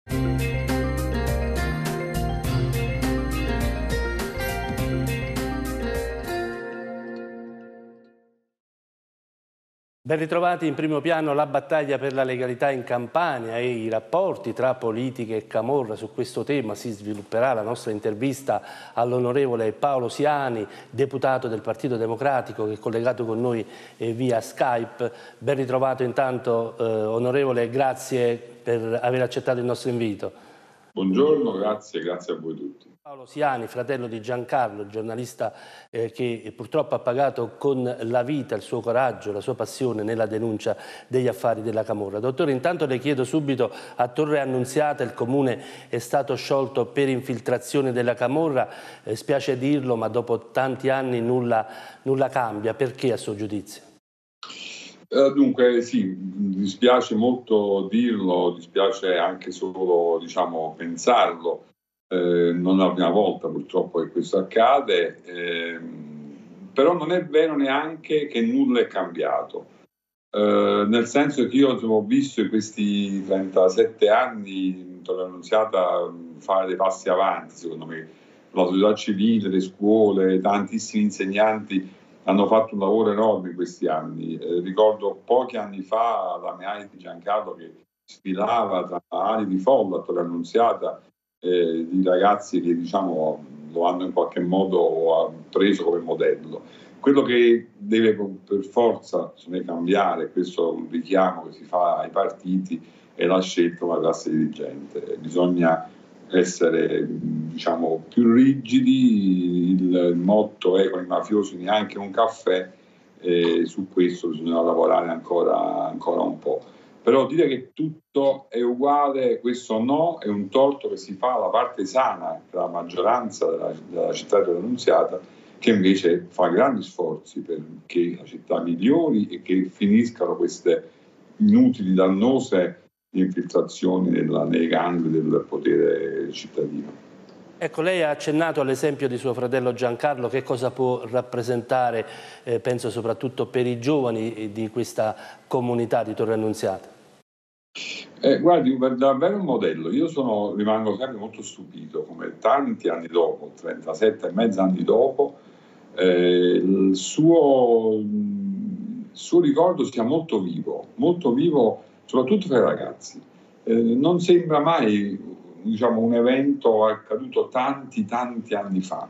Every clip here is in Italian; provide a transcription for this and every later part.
Ben ritrovati. In primo piano la battaglia per la legalità in Campania e i rapporti tra politica e camorra. Su questo tema si svilupperà la nostra intervista all'onorevole Paolo Siani, deputato del Partito Democratico, che è collegato con noi via Skype. Ben ritrovato intanto, onorevole, grazie per aver accettato il nostro invito. Buongiorno, grazie a voi tutti. Paolo Siani, fratello di Giancarlo, giornalista che purtroppo ha pagato con la vita il suo coraggio, la sua passione nella denuncia degli affari della camorra. Dottore, intanto le chiedo subito, a Torre Annunziata il comune è stato sciolto per infiltrazione della camorra, spiace dirlo, ma dopo tanti anni nulla cambia. Perché a suo giudizio? Dunque sì, dispiace molto dirlo, dispiace anche solo pensarlo. Non è la prima volta purtroppo che questo accade, però non è vero neanche che nulla è cambiato, nel senso che io ho visto in questi 37 anni Torre Annunziata fare dei passi avanti. Secondo me la società civile, le scuole, tantissimi insegnanti hanno fatto un lavoro enorme in questi anni. Ricordo pochi anni fa la mia di Giancarlo che sfilava tra ali di folla a Torre Annunziata, di ragazzi che lo hanno in qualche modo preso come modello. Quello che deve per forza cambiare, questo è un richiamo che si fa ai partiti, è la scelta della classe dirigente. Bisogna essere più rigidi, il motto è con i mafiosi neanche un caffè, e su questo bisogna lavorare ancora un po'. Però dire che tutto è uguale, questo no, è un torto che si fa alla parte sana della maggioranza della città di Annunziata, che invece fa grandi sforzi perché la città migliori e che finiscano queste inutili, dannose infiltrazioni nei gangli del potere cittadino. Ecco, lei ha accennato all'esempio di suo fratello Giancarlo. Che cosa può rappresentare, penso soprattutto per i giovani di questa comunità di Torre Annunziata? Guardi, davvero un modello. Io rimango sempre molto stupito come tanti anni dopo, 37 e mezzo anni dopo, il suo ricordo sia molto vivo soprattutto tra i ragazzi. Non sembra mai un evento accaduto tanti anni fa.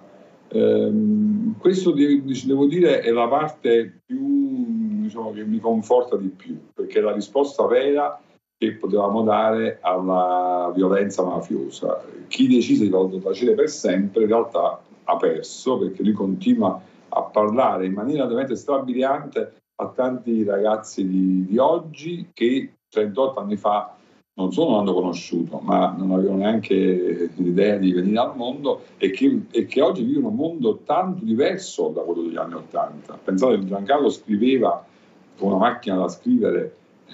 Questo devo dire è la parte più che mi conforta di più, perché è la risposta vera che potevamo dare alla violenza mafiosa. Chi decise di tacere per sempre in realtà ha perso, perché lui continua a parlare in maniera veramente strabiliante a tanti ragazzi di oggi che 38 anni fa non solo non hanno conosciuto, ma non avevano neanche l'idea di venire al mondo, e che oggi vivono un mondo tanto diverso da quello degli anni '80. Pensate che Giancarlo scriveva con una macchina da scrivere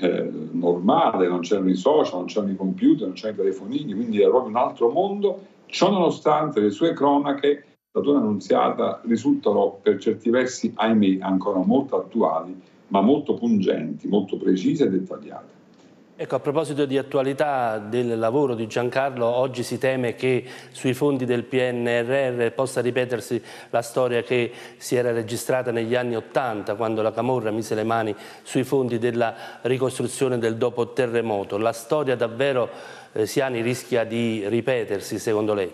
normale, non c'erano i social, non c'erano i computer, non c'erano i telefonini, quindi era proprio un altro mondo. Ciò nonostante le sue cronache da Torre Annunziata risultano per certi versi, ahimè, ancora molto attuali, ma molto pungenti, molto precise e dettagliate. Ecco, a proposito di attualità del lavoro di Giancarlo, oggi si teme che sui fondi del PNRR possa ripetersi la storia che si era registrata negli anni '80, quando la camorra mise le mani sui fondi della ricostruzione del dopo terremoto. La storia davvero, Siani, rischia di ripetersi, secondo lei?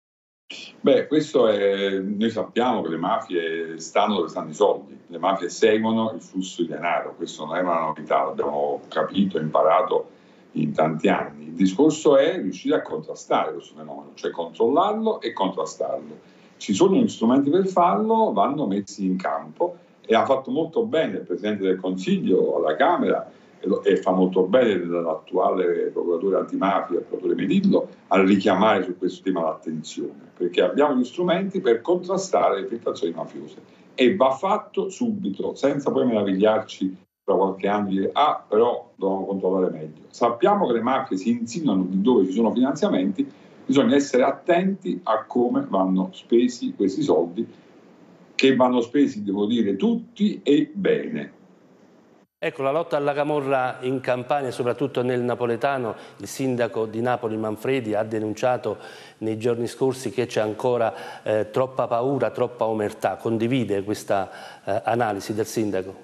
Beh, noi sappiamo che le mafie stanno dove stanno i soldi, le mafie seguono il flusso di denaro, questo non è una novità, l'abbiamo capito e imparato in tanti anni. Il discorso è riuscire a contrastare questo fenomeno, cioè controllarlo e contrastarlo. Ci sono gli strumenti per farlo, vanno messi in campo, e ha fatto molto bene il Presidente del Consiglio alla Camera, e fa molto bene l'attuale procuratore antimafia, il procuratore Melillo, a richiamare su questo tema l'attenzione, perché abbiamo gli strumenti per contrastare le infiltrazioni mafiose, e va fatto subito, senza poi meravigliarci tra qualche anno e dire però dobbiamo controllare meglio. Sappiamo che le mafie si insinuano dove ci sono finanziamenti, bisogna essere attenti a come vanno spesi questi soldi, che vanno spesi, devo dire, tutti e bene. Ecco, la lotta alla camorra in Campania, soprattutto nel napoletano, il sindaco di Napoli Manfredi ha denunciato nei giorni scorsi che c'è ancora troppa paura, troppa omertà. Condivide questa analisi del sindaco?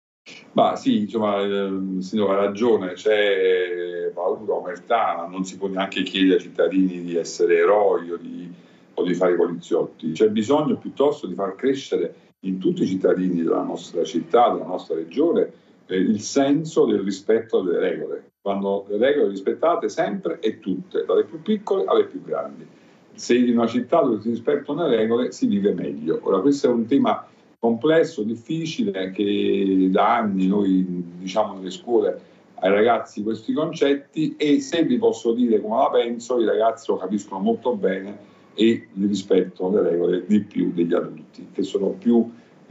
Ma sì, insomma, il sindaco ha ragione, c'è paura, omertà, non si può neanche chiedere ai cittadini di essere eroi o di fare i poliziotti. C'è bisogno piuttosto di far crescere in tutti i cittadini della nostra città, della nostra regione, il senso del rispetto delle regole. Quando le regole rispettate sempre e tutte, dalle più piccole alle più grandi. Se in una città dove si rispettano le regole si vive meglio. Ora, questo è un tema complesso, difficile, che da anni noi diciamo nelle scuole ai ragazzi questi concetti, e se vi posso dire come la penso, i ragazzi lo capiscono molto bene e li rispettano le regole di più degli adulti, che sono più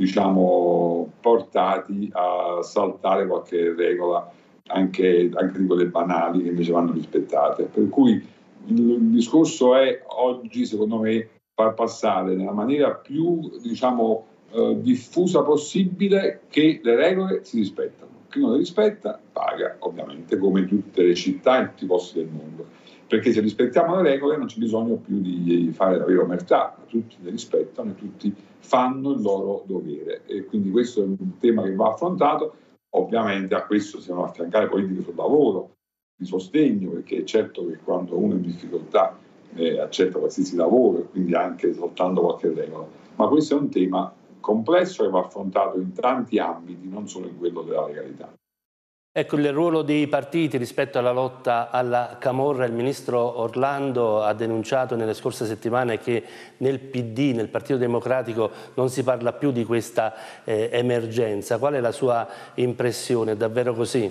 diciamo portati a saltare qualche regola anche di quelle banali che invece vanno rispettate. Per cui il discorso è oggi, secondo me, far passare nella maniera più diciamo diffusa possibile che le regole si rispettano. Chi non le rispetta paga, ovviamente, come in tutte le città e in tutti i posti del mondo. Perché se rispettiamo le regole non c'è bisogno più di fare la vera omertà, tutti le rispettano e tutti fanno il loro dovere. E quindi questo è un tema che va affrontato. Ovviamente a questo si devono affiancare politiche sul lavoro, di sostegno, perché è certo che quando uno è in difficoltà accetta qualsiasi lavoro e quindi anche soltanto qualche regola. Ma questo è un tema complesso che va affrontato in tanti ambiti, non solo in quello della legalità. Ecco, il ruolo dei partiti rispetto alla lotta alla camorra, il ministro Orlando ha denunciato nelle scorse settimane che nel PD, nel Partito Democratico, non si parla più di questa emergenza. Qual è la sua impressione? È davvero così?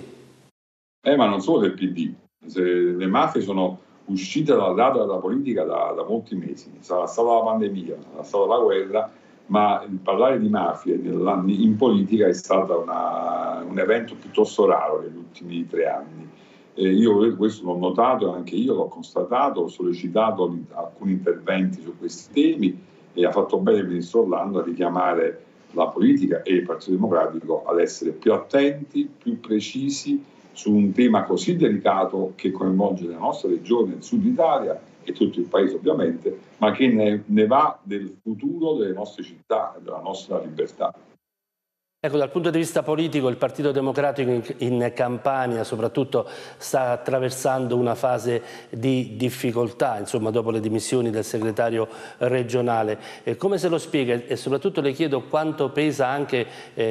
Ma non solo del PD, le mafie sono uscite dal radar della politica da molti mesi, sarà stata la pandemia, sarà stata la guerra, ma il parlare di mafie in politica è stato un evento piuttosto raro negli ultimi 3 anni. Io questo l'ho notato, anche io l'ho constatato, ho sollecitato alcuni interventi su questi temi e ha fatto bene il ministro Orlando a richiamare la politica e il Partito Democratico ad essere più attenti, più precisi su un tema così delicato che coinvolge la nostra regione, il sud Italia e tutto il paese ovviamente, ma che ne va del futuro delle nostre città e della nostra libertà. Ecco, dal punto di vista politico il Partito Democratico in Campania soprattutto sta attraversando una fase di difficoltà, insomma, dopo le dimissioni del segretario regionale. Come se lo spiega e soprattutto le chiedo quanto pesa anche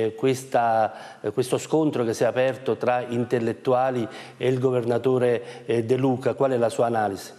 questo scontro che si è aperto tra intellettuali e il governatore De Luca, qual è la sua analisi?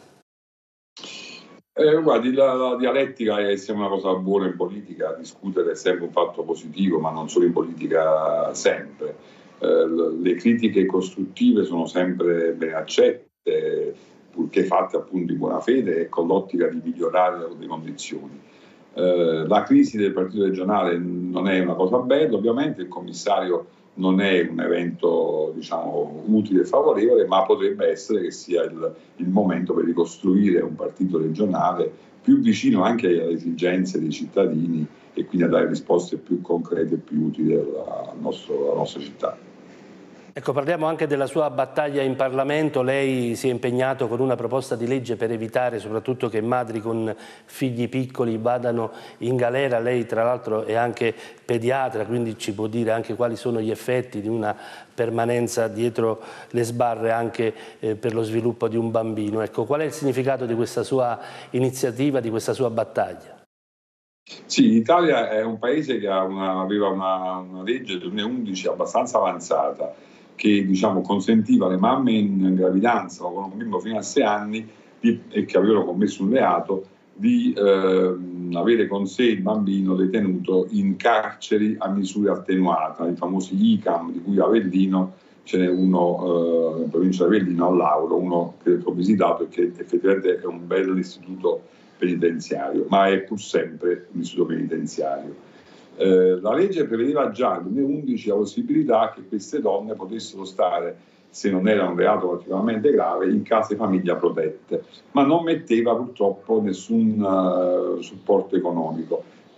Guardi, la dialettica è sempre una cosa buona in politica, discutere è sempre un fatto positivo, ma non solo in politica sempre. Le critiche costruttive sono sempre ben accette, purché fatte appunto in buona fede e con l'ottica di migliorare le condizioni. La crisi del partito regionale non è una cosa bella, ovviamente il commissario non è un evento diciamo utile e favorevole, ma potrebbe essere che sia il momento per ricostruire un partito regionale più vicino anche alle esigenze dei cittadini e quindi a dare risposte più concrete e più utili alla nostra città. Ecco, parliamo anche della sua battaglia in Parlamento. Lei si è impegnato con una proposta di legge per evitare soprattutto che madri con figli piccoli vadano in galera. Lei tra l'altro è anche pediatra, quindi ci può dire anche quali sono gli effetti di una permanenza dietro le sbarre anche per lo sviluppo di un bambino. Ecco, qual è il significato di questa sua iniziativa, di questa sua battaglia? Sì, l'Italia è un paese che aveva una legge del 2011 abbastanza avanzata che diciamo, consentiva alle mamme in gravidanza o con un bimbo fino a 6 anni e che avevano commesso un reato di avere con sé il bambino detenuto in carceri a misura attenuata, i famosi ICAM, di cui Avellino ce n'è uno in provincia di Avellino a Lauro, uno che ho visitato e che effettivamente è un bel istituto penitenziario, ma è pur sempre un istituto penitenziario. La legge prevedeva già nel 2011 la possibilità che queste donne potessero stare, se non era un reato particolarmente grave, in case famiglia protette, ma non metteva purtroppo nessun supporto economico.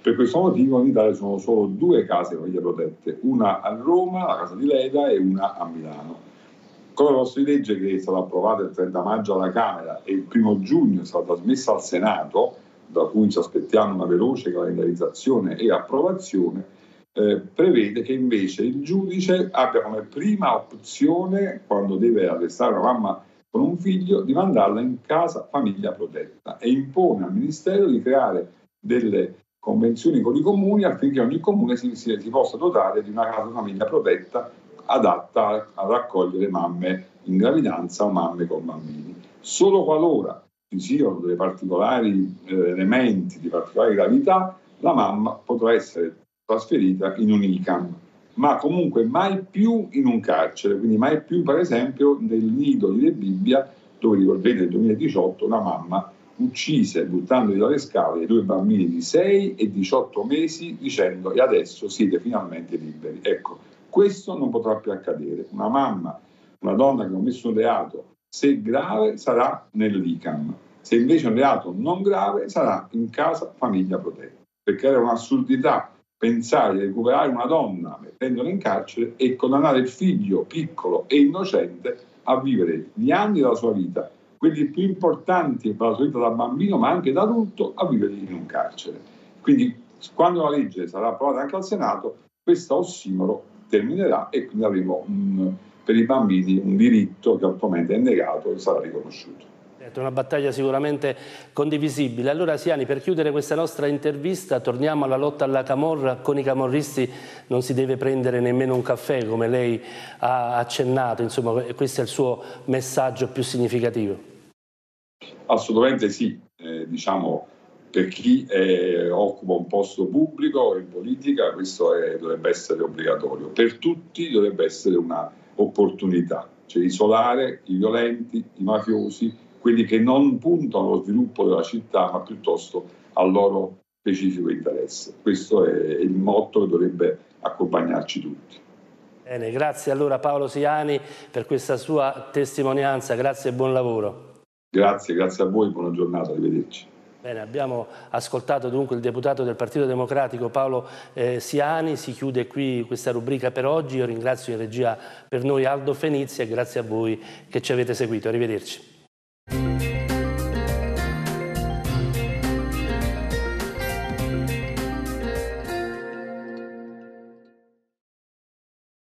Per questo motivo in Italia sono solo 2 case famiglie protette, una a Roma, la casa di Leda, e una a Milano. Con la proposta di legge che è stata approvata il 30 maggio alla Camera e il 1 giugno è stata trasmessa al Senato, da cui ci aspettiamo una veloce calendarizzazione e approvazione, prevede che invece il giudice abbia come prima opzione, quando deve arrestare una mamma con un figlio, di mandarla in casa famiglia protetta, e impone al Ministero di creare delle convenzioni con i comuni affinché ogni comune si possa dotare di una casa famiglia protetta adatta a raccogliere mamme in gravidanza o mamme con bambini. Solo qualora ci siano dei particolari elementi di particolare gravità, la mamma potrà essere trasferita in un ICAM, ma comunque mai più in un carcere, quindi mai più per esempio nel nido di Rebibbia, dove ricorderete nel 2018 una mamma uccise buttandoli dalle scale 2 bambini di 6 e 18 mesi dicendo: e adesso siete finalmente liberi. Ecco, questo non potrà più accadere. Una mamma, una donna che ha commesso un reato, se grave, sarà nell'ICAM. Se invece è un reato non grave, sarà in casa famiglia protetta. Perché era un'assurdità pensare di recuperare una donna mettendola in carcere e condannare il figlio piccolo e innocente a vivere gli anni della sua vita, quelli più importanti per la sua vita da bambino ma anche da adulto, a vivere in un carcere. Quindi quando la legge sarà approvata anche al Senato, questo ossimoro terminerà e quindi avremo per i bambini un diritto che attualmente è negato e sarà riconosciuto. È una battaglia sicuramente condivisibile. Allora Siani, per chiudere questa nostra intervista, torniamo alla lotta alla camorra. Con i camorristi non si deve prendere nemmeno un caffè, come lei ha accennato, insomma questo è il suo messaggio più significativo. Assolutamente sì, diciamo, per chi occupa un posto pubblico in politica questo dovrebbe essere obbligatorio, per tutti dovrebbe essere un'opportunità, cioè isolare i violenti, i mafiosi, quelli che non puntano allo sviluppo della città ma piuttosto al loro specifico interesse. Questo è il motto che dovrebbe accompagnarci tutti. Bene, grazie allora Paolo Siani per questa sua testimonianza, grazie e buon lavoro. Grazie a voi, buona giornata, arrivederci. Bene, abbiamo ascoltato dunque il deputato del Partito Democratico Paolo Siani. Si chiude qui questa rubrica per oggi. Io ringrazio in regia per noi Aldo Fenizia e grazie a voi che ci avete seguito. Arrivederci.